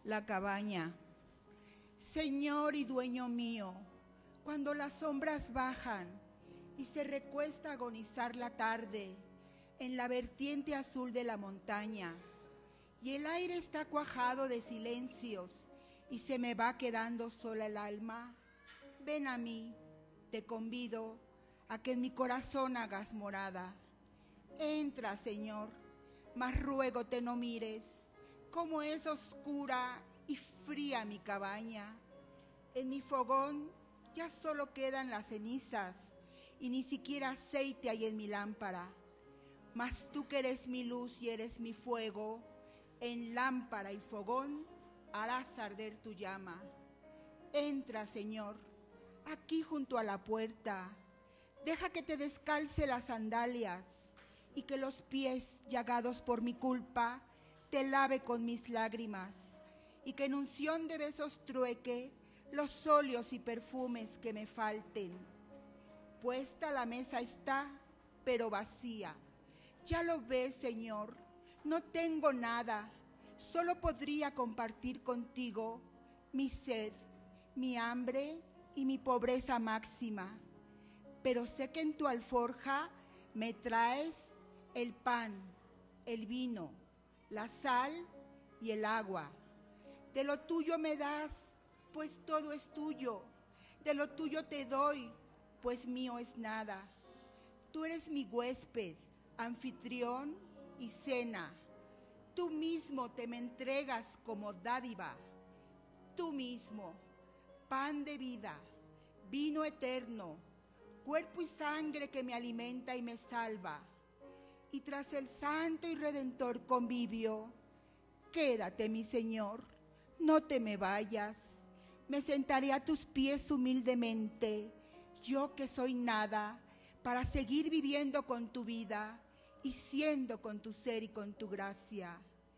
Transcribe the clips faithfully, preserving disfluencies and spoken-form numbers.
La cabaña. Señor y dueño mío, cuando las sombras bajan y se recuesta a agonizar la tarde en la vertiente azul de la montaña, y el aire está cuajado de silencios y se me va quedando sola el alma, ven a mí, te convido a que en mi corazón hagas morada. Entra, Señor, mas ruégote no mires, cómo es oscura y fría mi cabaña. En mi fogón ya solo quedan las cenizas y ni siquiera aceite hay en mi lámpara. Mas tú que eres mi luz y eres mi fuego, en lámpara y fogón harás arder tu llama. Entra, Señor, aquí junto a la puerta. Deja que te descalce las sandalias y que los pies llagados por mi culpa te lave con mis lágrimas, y que en unción de besos trueque los óleos y perfumes que me falten. Puesta la mesa está, pero vacía. Ya lo ves, Señor, no tengo nada. Solo podría compartir contigo mi sed, mi hambre y mi pobreza máxima. Pero sé que en tu alforja me traes el pan, el vino, la sal y el agua. De lo tuyo me das, pues todo es tuyo. De lo tuyo te doy, pues mío es nada. Tú eres mi huésped, anfitrión y cena. Tú mismo te me entregas como dádiva. Tú mismo, pan de vida, vino eterno, cuerpo y sangre que me alimenta y me salva. Y tras el santo y redentor convivio, quédate, mi Señor, no te me vayas. Me sentaré a tus pies humildemente, yo que soy nada, para seguir viviendo con tu vida y siendo con tu ser y con tu gracia.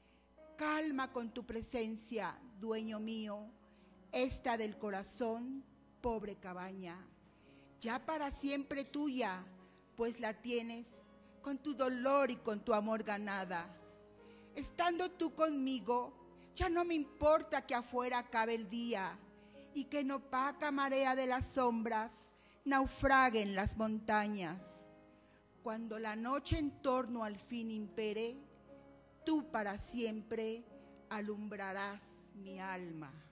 Calma con tu presencia, dueño mío, esta del corazón, pobre cabaña, ya para siempre tuya, pues la tienes con tu dolor y con tu amor ganada. Estando tú conmigo, ya no me importa que afuera acabe el día y que en opaca marea de las sombras naufraguen las montañas. Cuando la noche en torno al fin impere, tú para siempre alumbrarás mi alma.